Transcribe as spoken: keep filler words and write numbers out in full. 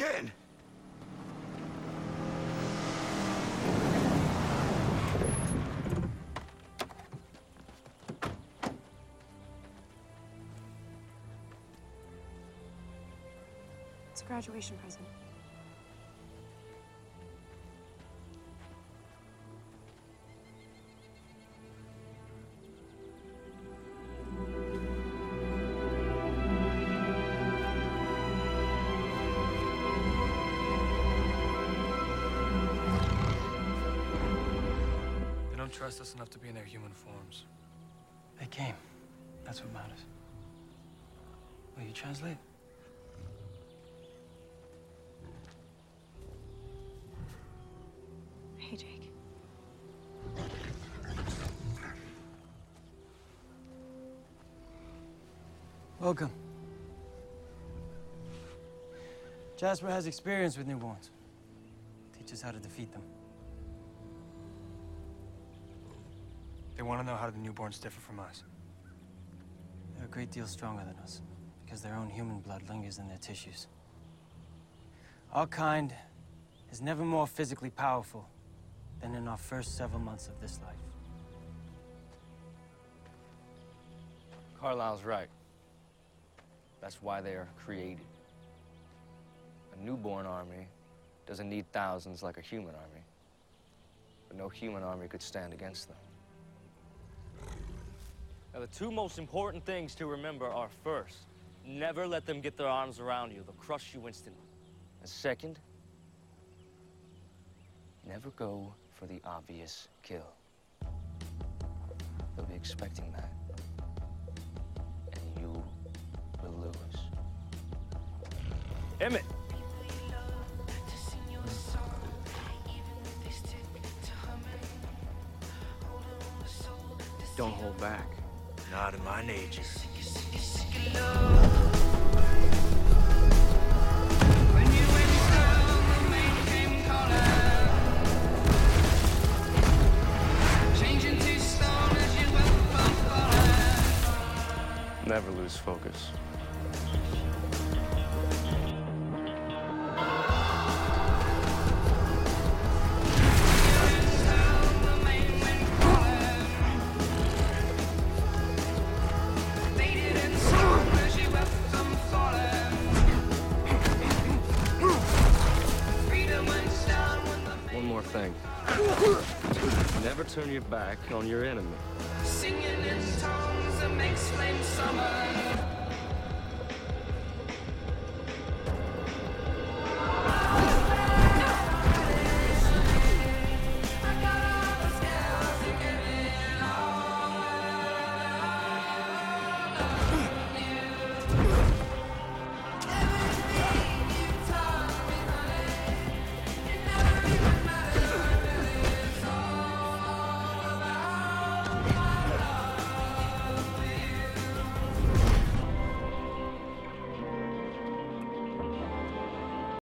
again! It's a graduation present. They don't trust us enough to be in their human forms. They came. That's what matters. Will you translate? Hey, Jake. Welcome. Jasper has experience with newborns. Teach us how to defeat them. They want to know how the newborns differ from us. They're a great deal stronger than us, because their own human blood lingers in their tissues. Our kind is never more physically powerful than in our first several months of this life. Carlisle's right. That's why they are created. A newborn army doesn't need thousands like a human army. But no human army could stand against them. Now, the two most important things to remember are, first, never let them get their arms around you. They'll crush you instantly. And second, never go for the obvious kill. They'll be expecting that. And you will lose. Emmett! Don't hold back. Not in my nature. Never lose focus. One more thing. Never turn your back on your enemy. Singing in tongues that makes flame summer.